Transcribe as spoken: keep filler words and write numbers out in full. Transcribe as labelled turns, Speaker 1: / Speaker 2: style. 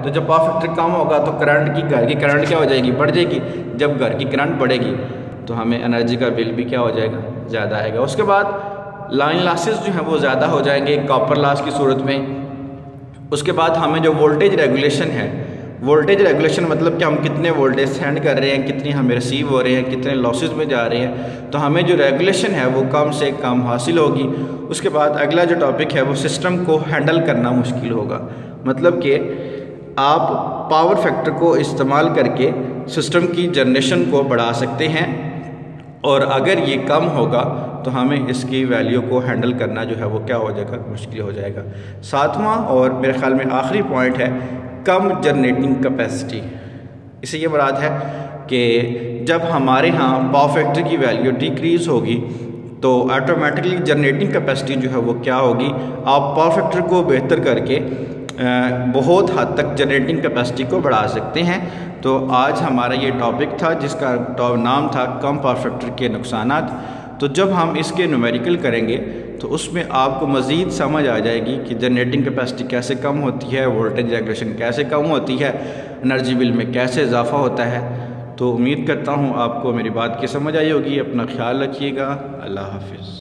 Speaker 1: तो जब power factor कम होगा तो करंट की घर की करंट क्या हो जाएगी, बढ़ जाएगी। जब घर की करंट बढ़ेगी तो हमें एनर्जी का बिल भी क्या हो जाएगा, ज़्यादा आएगा। उसके बाद लाइन लॉसेस जो हैं वो ज़्यादा हो जाएंगे कॉपर लॉस की सूरत में। उसके बाद हमें जो वोल्टेज रेगुलेशन है, वोल्टेज रेगुलेशन मतलब कि हम कितने वोल्टेज सेंड कर रहे हैं, कितने हमें रिसीव हो रहे हैं, कितने लॉसेस में जा रहे हैं, तो हमें जो रेगुलेशन है वो कम से कम हासिल होगी। उसके बाद अगला जो टॉपिक है वो सिस्टम को हैंडल करना मुश्किल होगा। मतलब कि आप पावर फैक्टर को इस्तेमाल करके सिस्टम की जनरेशन को बढ़ा सकते हैं, और अगर ये कम होगा तो हमें इसकी वैल्यू को हैंडल करना जो है वो क्या हो जाएगा, मुश्किल हो जाएगा। सातवां और मेरे ख्याल में आखिरी पॉइंट है कम जनरेटिंग कैपेसिटी। इससे ये मुराद है कि जब हमारे यहाँ पावर फैक्टर की वैल्यू डिक्रीज़ होगी तो ऑटोमेटिकली जनरेटिंग कैपेसिटी जो है वो क्या होगी, आप पावर फैक्टर को बेहतर करके बहुत हद तक जनरेटिंग कैपेसिटी को बढ़ा सकते हैं। तो आज हमारा ये टॉपिक था जिसका नाम था कम पावर फैक्टर के नुकसानात। तो जब हम इसके न्यूमेरिकल करेंगे तो उसमें आपको मज़ीद समझ आ जाएगी कि जनरेटिंग कैपेसिटी कैसे कम होती है, वोल्टेज रेगुलेशन कैसे कम होती है, एनर्जी बिल में कैसे इजाफा होता है। तो उम्मीद करता हूँ आपको मेरी बात की समझ आई होगी। अपना ख्याल रखिएगा। अल्लाह हाफिज़।